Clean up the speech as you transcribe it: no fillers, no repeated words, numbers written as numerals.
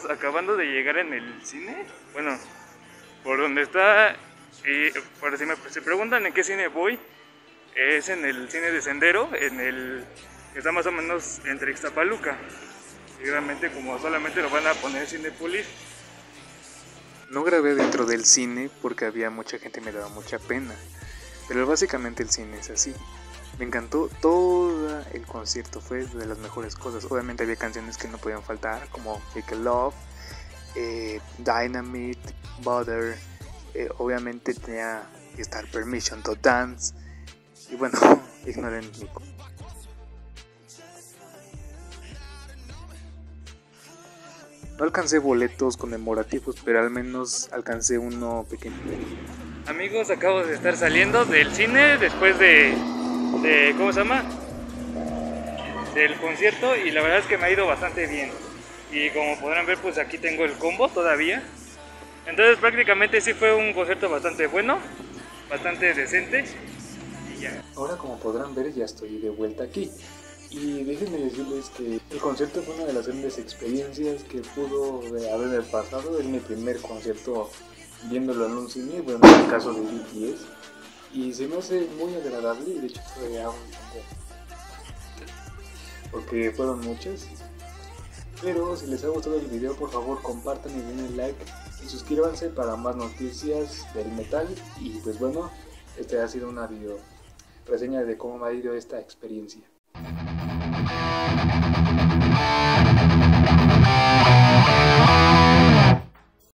acabando de llegar en el cine. Bueno, por donde está. Y por si me se preguntan en qué cine voy, es en el cine de Sendero, en el que está más o menos entre Ixtapaluca. Y realmente como solamente lo van a poner en Cinépolis. No grabé dentro del cine porque había mucha gente y me daba mucha pena. Pero básicamente el cine es así. Me encantó todo el concierto, fue de las mejores cosas. Obviamente había canciones que no podían faltar, como Fake Love, Dynamite, Butter. Obviamente tenía que estar Permission to Dance. Y bueno, ignoren mi... No alcancé boletos conmemorativos, pero al menos alcancé uno pequeño. Amigos, acabo de estar saliendo del cine después de ¿cómo se llama? Del concierto, y la verdad es que me ha ido bastante bien. Y como podrán ver, pues aquí tengo el combo todavía. Entonces prácticamente sí fue un concierto bastante bueno, bastante decente. Y ya. Ahora, como podrán ver, ya estoy de vuelta aquí. Y déjenme decirles que el concierto fue una de las grandes experiencias que pudo haber pasado. Es mi primer concierto viéndolo en un cine, bueno, en el caso de BTS. Y se me hace muy agradable, y de hecho fue aún porque fueron muchas. Pero si les ha gustado el video, por favor compartan y denle like y suscríbanse para más noticias del metal. Y pues bueno, esta ha sido una video reseña de cómo me ha ido esta experiencia.